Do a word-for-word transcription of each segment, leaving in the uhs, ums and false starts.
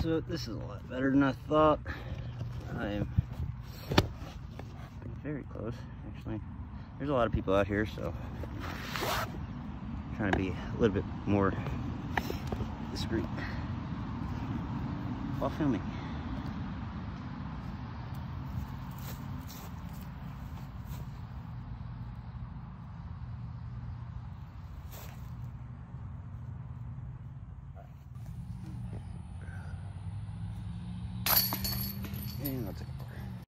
So this is a lot better than I thought. I am very close, actually. There's a lot of people out here, so I'm trying to be a little bit more discreet while filming. And I'll take a pour.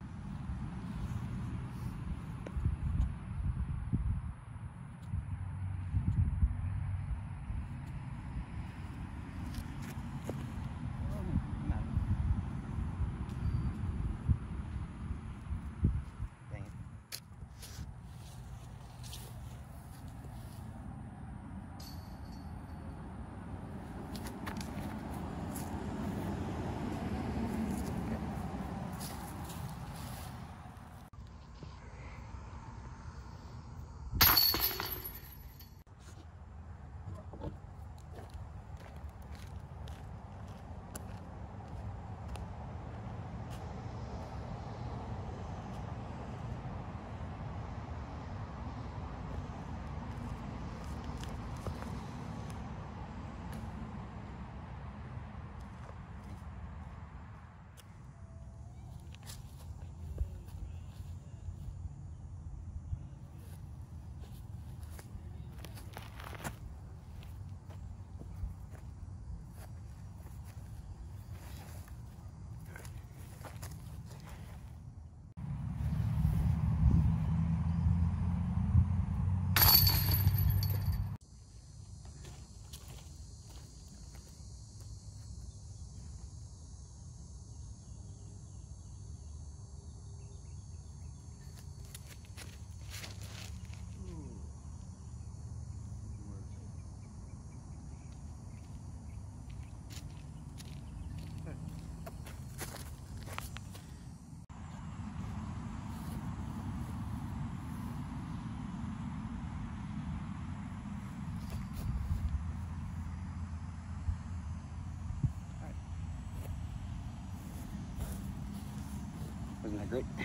Wasn't that great?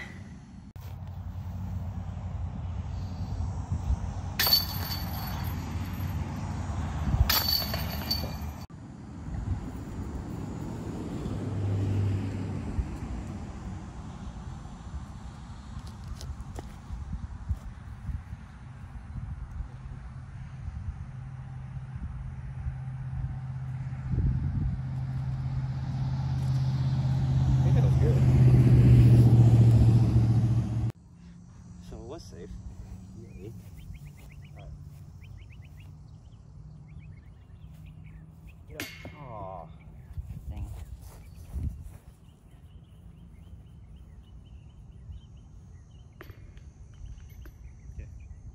I think that was good. Safe. Yay. Right. Get up. Aw. Dang it. Okay.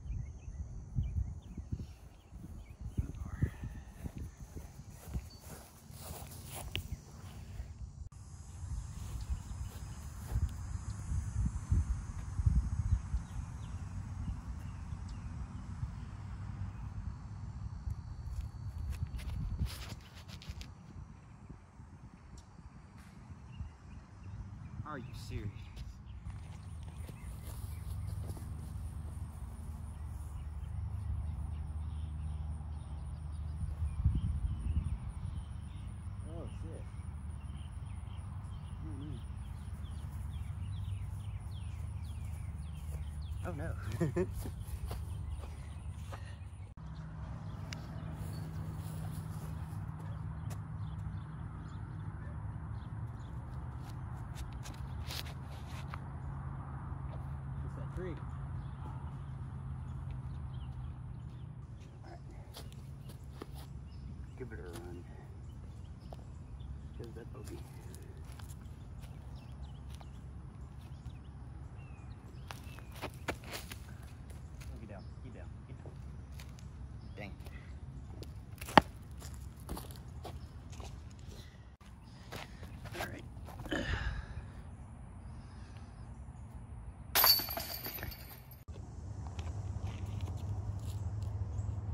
Are you serious? Oh shit. Mm-hmm. Oh no. Creek. Alright. Give it a run. Because that bogey. Oh, get down, get down, get down. Dang it. Alright.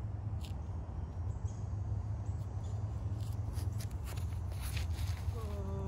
Oh.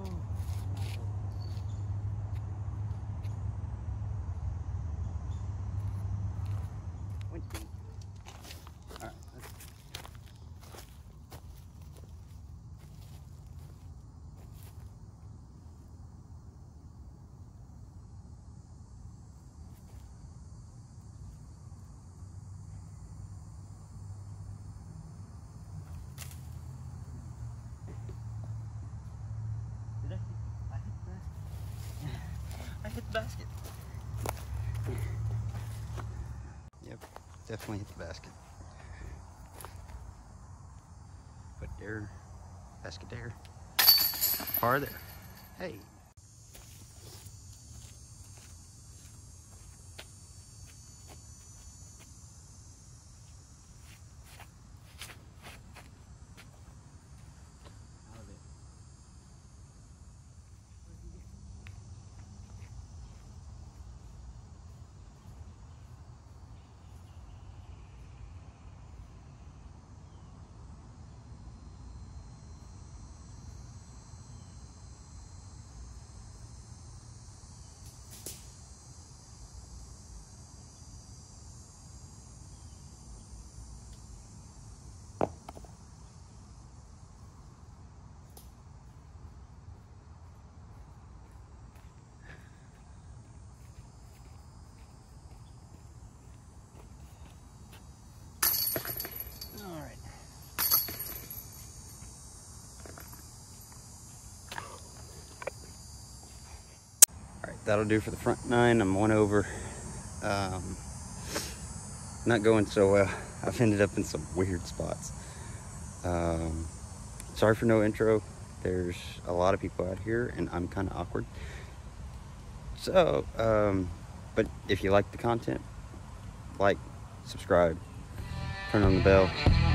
definitely hit the basket. But there, basket there, par there. Hey. That'll do for the front nine. I'm one over. Um, not going so well. I've ended up in some weird spots. Um, sorry for no intro. There's a lot of people out here and I'm kind of awkward. So, um, but if you like the content, like, subscribe, turn on the bell.